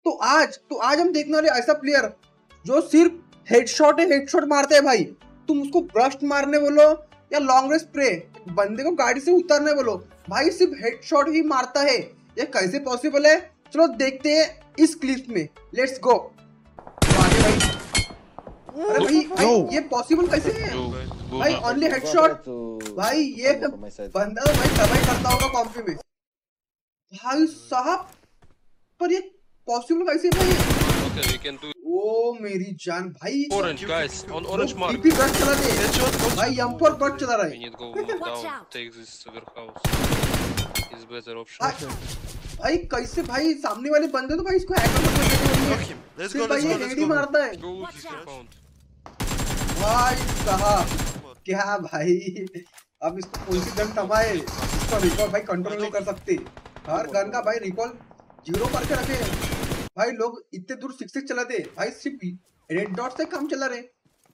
तो आज हम देखने वाले ऐसा प्लेयर जो सिर्फ हेडशॉट मारते हैं भाई। तुम उसको ब्रस्ट मारने बोलो या लॉन्ग रेंज स्प्रे, बंदे को गाड़ी से उतारने बोलो, भाई सिर्फ हेडशॉट ही मारता है। ये कैसे पॉसिबल है? चलो देखते हैं इस क्लिप में, लेट्स गो। आगे भाई, अरे भाई ये पॉसिबल कैसे है भाई? ओनली हेडशॉट भाई, ये बंदा तो भाई तबाही करता होगा कॉम्पी में भाई साहब, पर ये पॉसिबल कैसे भाई? Okay, we can do ओ मेरी जान भाई, orange guys on orange mark. TP गट चला दे भाई, M4 गट चला रहा We है need to go move down, take this warehouse. Is better option. भाई कैसे भाई? सामने वाले बंदे तो भाई इसको हैकर मत Okay, let's सिर्फ go, भाई let's ये go, let's head he go. मारता है Go with his compound. भाई साहब। क्या भाई, अब इसको कौन सी गन थमाए? इसका रिकॉल भाई कंट्रोल नहीं कर सकते। हर गन का भाई रिकॉल 0 करके रखे हैं भाई। लोग इतने दूर 6 चलाते भाई, सिर्फ रेड डॉट से काम चला रहे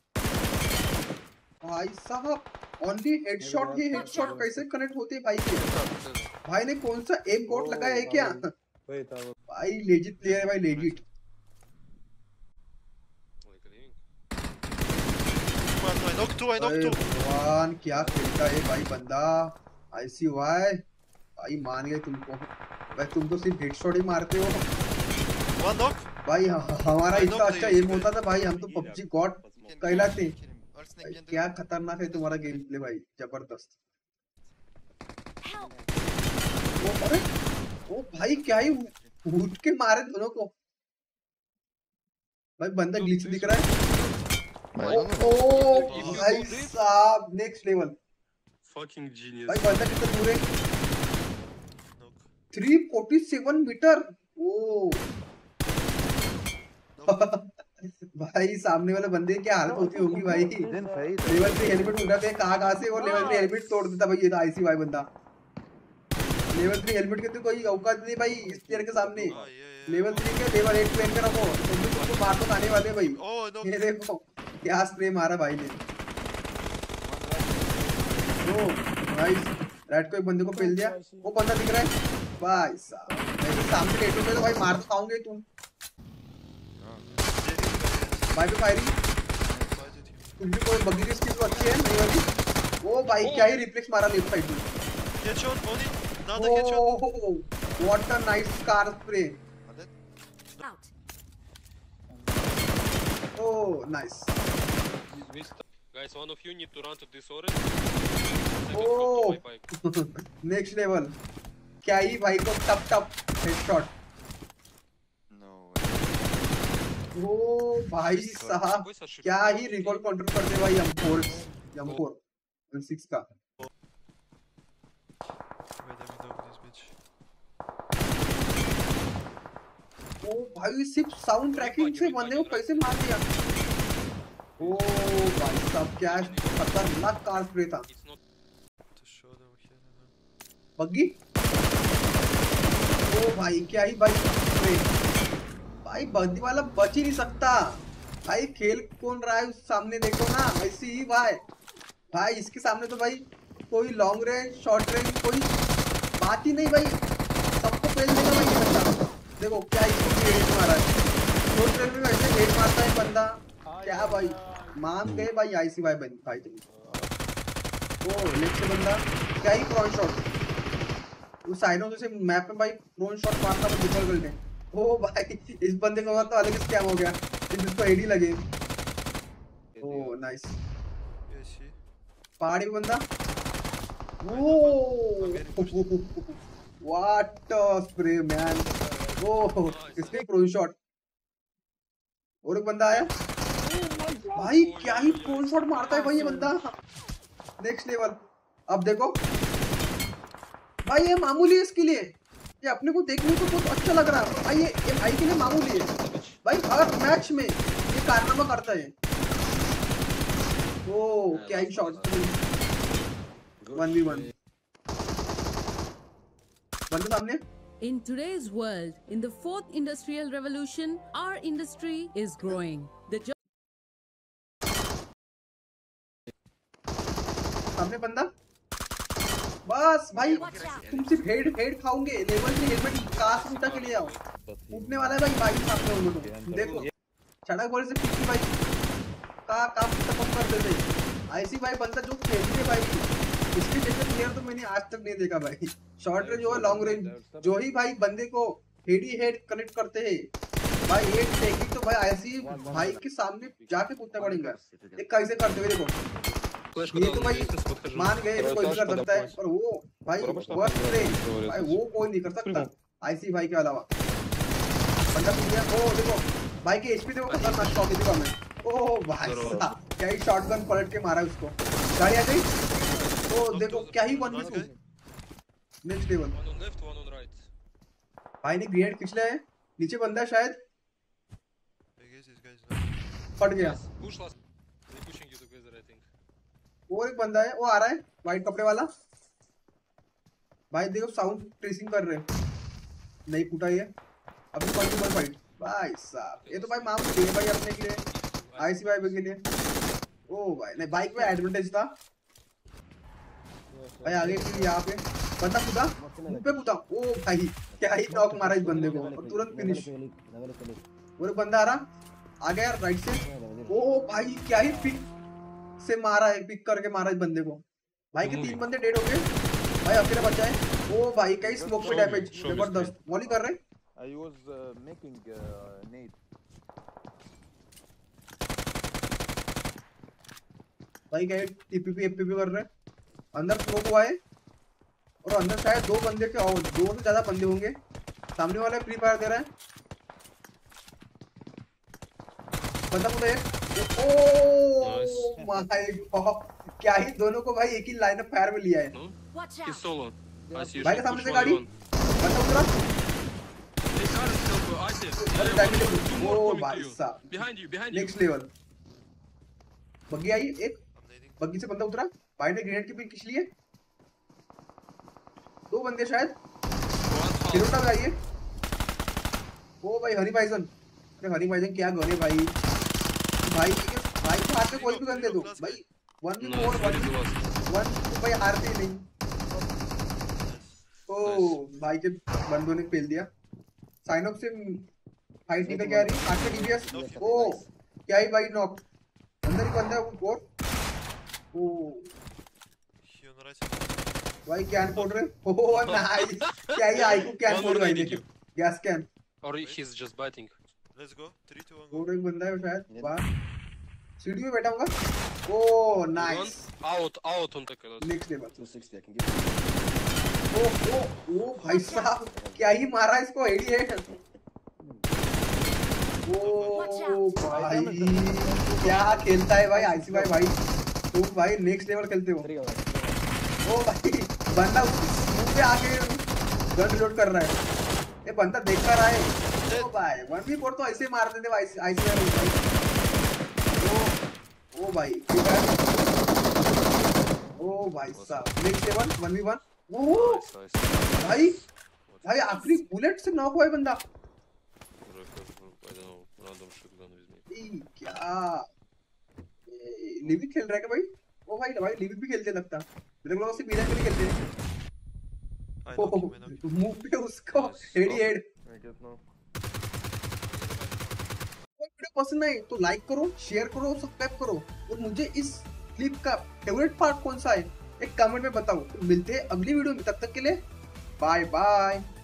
भाई साहब। ओनली हेडशॉट ही हेडशॉट कैसे कनेक्ट होते भाई के? भाई ने कौन सा एम कोड लगाया है क्या? भाई लेजिट प्लेयर है भाई, लेजिट। I knocked two. भगवान क्या खेलता है भाई बंदा। ICY भाई मान गए तुमको भाई, तुम तो सिर्फ हेडशॉट ही मारते हो One knock. भाई। हमारा इतना अच्छा एम होता था भाई, हम तो PUBG गॉड कहलाते। भाई क्या खतरनाक है तुम्हारा गेम प्ले भाई, जबरदस्त। ओ अरे ओ भाई क्या ही उठ के मारे दोनों को भाई। बंदा ग्लिच दिख रहा है। ओ भाई साहब, नेक्स्ट लेवल Fucking genius. भाई। बंदा कितना दूर है? 347 मीटर। ओ भाई सामने वाले बंदे की क्या हालत होती होगी भाई। लेवल 3 हेलमेट उठा दे कहाँ से, और लेवल 3 हेलमेट तोड़ देता भाई ये तो ICY बंदा। लेवल 3 हेलमेट के तो कोई औकात नहीं भाई इस प्लेयर के सामने। लेवल 3 के लेवल 8 पहन कर रखो, तुमको मार तो खाने वाले भाई। ये देखो क्या स्प्रे मारा भाई ने। ओ नाइस, राइट को एक बंदे को पेल दिया। वो बंदा दिख रहा है भाई साहब। मैं सामने लेटू में तो भाई मार तो खाऊंगे तुम भाई पे फायरिंग। तुम भी कोई बग्गी की स्किल तो अच्छी है नहीं वाली। ओ भाई क्या ही रिफ्लेक्स मारा लेफ्ट साइड में। Headshot, only. Another headshot. Oh what a nice car spray. Oh nice. Guys, one of you need to run to this orange. Oh next level. क्या ही भाई को टप हेडशॉट। ओ भाई साहब क्या ही रिकॉल कंट्रोल करते भाई M4 M6 का। ओ भाई सिर्फ साउंड ट्रैकिंग से बंदे को कैसे मार दिया? ओ भाई साहब क्या खतरनाक कार स्प्रे था। बग्गी। ओ भाई क्या ही भाई स्प्रे भाई, बंदी वाला बच ही नहीं सकता भाई। खेल कौन रहा है उस सामने, देखो ना ऐसे ही भाई इसके सामने तो भाई कोई लॉन्ग रेंज शॉर्ट रेंज कोई बात ही नहीं भाई, सबको पेल देगा भाई ये बंदा। देखो क्या इसको हेड मारा है, शॉर्ट रेंज में वैसे हेड मारता है बंदा। क्या भाई मान गए भाई ICY भाई तुम। ओ लेफ्ट से बंदा क्या ही क्रॉन शॉट उस साइडों से मैप में भाई क्रॉन शॉट मारता है डिफर करके। ओ भाई इस बंदे को तो अलग स्कैम हो गया, जिसको एडी लगे। ओ नाइस पहाड़ी पे बंदा। Oh what a spray man. ओ इसके प्रोन शॉट। और एक बंदा आया भाई, क्या ही प्रोन शॉट मारता है भाई ये बंदा, नेक्स्ट लेवल। अब देखो भाई ये मामूली है इसके लिए, ये अपने को देखने को बहुत अच्छा लग रहा है भाई। ये भाई के लिए मामूली है भाई, हर मैच में ये कारनामा करता है। ओ क्या ही शॉट। 1v1 बंदे सामने। In today's world, in the fourth industrial revolution, our industry is growing. सामने बंदा बस भाई Watch out. तुम सिर्फ हेड खाओगे। लेवल 3 हेलमेट कहाँ से उठा के ले आओ, उठने वाला है भाई बाइक सामने उन लोगों को। देखो सड़क बोले से पिछली बाइक का काम खत्म कर देते। ऐसी भाई बंदा जो खेलती है भाई, इसके जैसे प्लेयर तो मैंने आज तक नहीं देखा भाई। शॉर्ट रेंज हो लॉन्ग रेंज, जो ही भाई बंदे को हेड ही हेड कनेक्ट करते हैं भाई, एक टेक्निक तो भाई ऐसी भाई के सामने जाके पूछना पड़ेगा ये कैसे करते हुए। देखो ये तो भाई मान गए ये कोई भी कर सकता है, पर वो भाई वर्स्ट प्ले भाई वो कोई नहीं कर सकता आईसी भाई के अलावा। बंदा सुन गया, ओ देखो भाई के एचपी देखो खतरनाक शॉट देखो हमें। ओ भाई साहब क्या ही शॉटगन पलट के मारा उसको, गाड़ी आ गई। तो देखो क्या ही 1v2 next level. One on left, one on right. भाई ने ग्रेनेड खींच लिया है, नीचे बंदा है शायद, I guess this guy is not. फट गया। Push last. They're pushing you together, I think. और एक बंदा है वो आ रहा है व्हाइट कपड़े वाला। भाई देखो साउंड ट्रेसिंग कर रहे हैं, नहीं फूटा ये अभी 1v1 फाइट। भाई साहब ये तो भाई माम दे भाई अपने के लिए, आईसी भाई के लिए। ओ भाई नहीं बाइक में एडवांटेज था भाई। आगे के लिए यहाँ पे बंदा कूदा, मुंह पे कूदा। ओ भाई क्या ही नॉक मारा इस बंदे को और तुरंत फिनिश। और एक बंदा आ रहा आ गया राइट से। ओ भाई क्या ही पिक से मारा है, पिक करके मारा इस बंदे को। भाई के 3 बंदे डेड हो गए भाई, अकेला बचा है। ओ भाई कई स्मोक पे डैमेज जबरदस्त मॉली कर रहे। I was making nade. भाई क्या टीपीपी एपीपी कर रहे हैं, अंदर स्मोक हुआ है और अंदर शायद 2 बंदे के और 2 से ज्यादा बंदे होंगे। सामने वाला फ्री फायर दे रहा है, बंदा मुझे ओ माय गॉड क्या ही दोनों को भाई एक ही लाइन ऑफ फायर में लिया है। No? Watch He's out. solo. I see you. भाई के should सामने push से one गाड़ी, on one. बंदा उतरा। They can't help you. I see. अरे Yeah, damage two more oh coming to भाई you. साहब Behind you, behind you. Next level. Buggy आई एक, I'm nading. बग्गी से बंदा उतरा, भाई ने ग्रेनेड की पिन खींच लिए। 2 बंदे शायद One half. हिरोटा भी आई है। ओ भाई हनी भाईजन, अरे हनी भाईजन क्या गने भाई, भाई के हाथ में कोई भी गन दे दो भाई। 1v4 No, it's very 1v1 close. भाई हारते ही नहीं। ओ भाई के बंदों ने फेल दिया। साइन अप से फाइट निकल के आ रही आके डीबीएस। ओ क्या ही भाई नॉक, अंदर ही बंदा है वो। Oh He on the right side. भाई कैन फोड़ रहे। ओ नाइस क्या ही आई को कैन One फोड़ more भाई nading ने, you. Gas can. Or he's just biting. Let's go. 3, 2, 1, go. और एक बंदा है शायद बाहर सीढ़ी में बैठा होगा। Oh nice One out on the colors. Next level. 260, I can give you. ओ भाई साहब क्या ही मारा इसको हेडी हेड। ओ भाई क्या खेलता है भाई आईसी भाई तुम भाई नेक्स्ट लेवल खेलते हो। 3 over. ओ भाई बंदा मुंह पे आके गन रिलोड कर रहा है, ये बंदा देख कर रहा है। ओ भाई 1v4 तो ऐसे मार देते भाई आईसी भाई। ओ भाई ओ भाई साहब next level 1v1। Oh Nice, nice. भाई भाई आखिरी बुलेट से नॉक हुआ है बंदा। I don't know, random shotgun with me. ई, क्या लिविक खेल रहा है क्या भाई? ओ भाई भाई लिविक भी खेलते लगता, मेरे को से बीना के लिए खेलते हैं। I knocked him, I knocked him. मुंह पे उसको हेडी head. I get now. Video पसंद आए तो लाइक करो, शेयर करो, सब्सक्राइब करो और मुझे इस क्लिप का फेवरेट पार्ट कौन सा है एक कमेंट में बताओ। तो मिलते हैं अगली वीडियो में, तब तक के लिए बाय बाय।